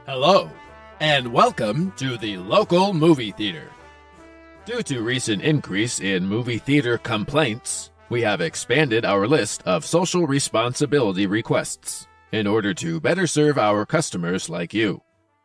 Hello, and welcome to the local movie theater. Due to recent increase in movie theater complaints, we have expanded our list of social responsibility requests in order to better serve our customers like you.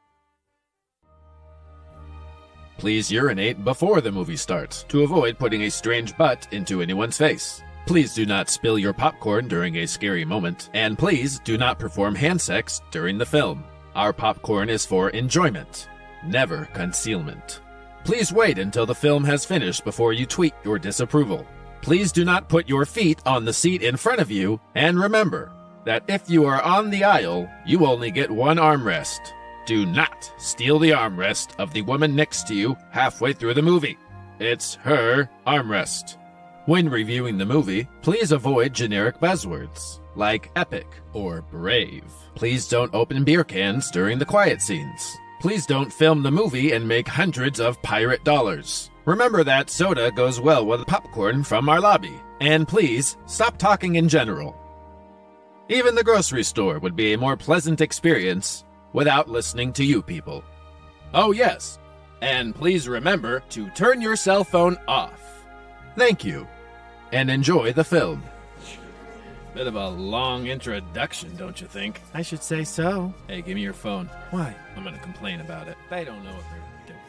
Please urinate before the movie starts to avoid putting a strange butt into anyone's face. Please do not spill your popcorn during a scary moment, and please do not perform hand sex during the film. Our popcorn is for enjoyment, never concealment. Please wait until the film has finished before you tweet your disapproval. Please do not put your feet on the seat in front of you, and remember that if you are on the aisle, you only get one armrest. Do not steal the armrest of the woman next to you halfway through the movie. It's her armrest. When reviewing the movie, please avoid generic buzzwords like epic or brave. Please don't open beer cans during the quiet scenes. Please don't film the movie and make hundreds of pirate dollars. Remember that soda goes well with popcorn from our lobby. And please, stop talking in general. Even the grocery store would be a more pleasant experience without listening to you people. Oh yes, and please remember to turn your cell phone off. Thank you, and enjoy the film. Bit of a long introduction, don't you think? I should say so. Hey, give me your phone. Why? I'm gonna complain about it. They don't know what they're doing.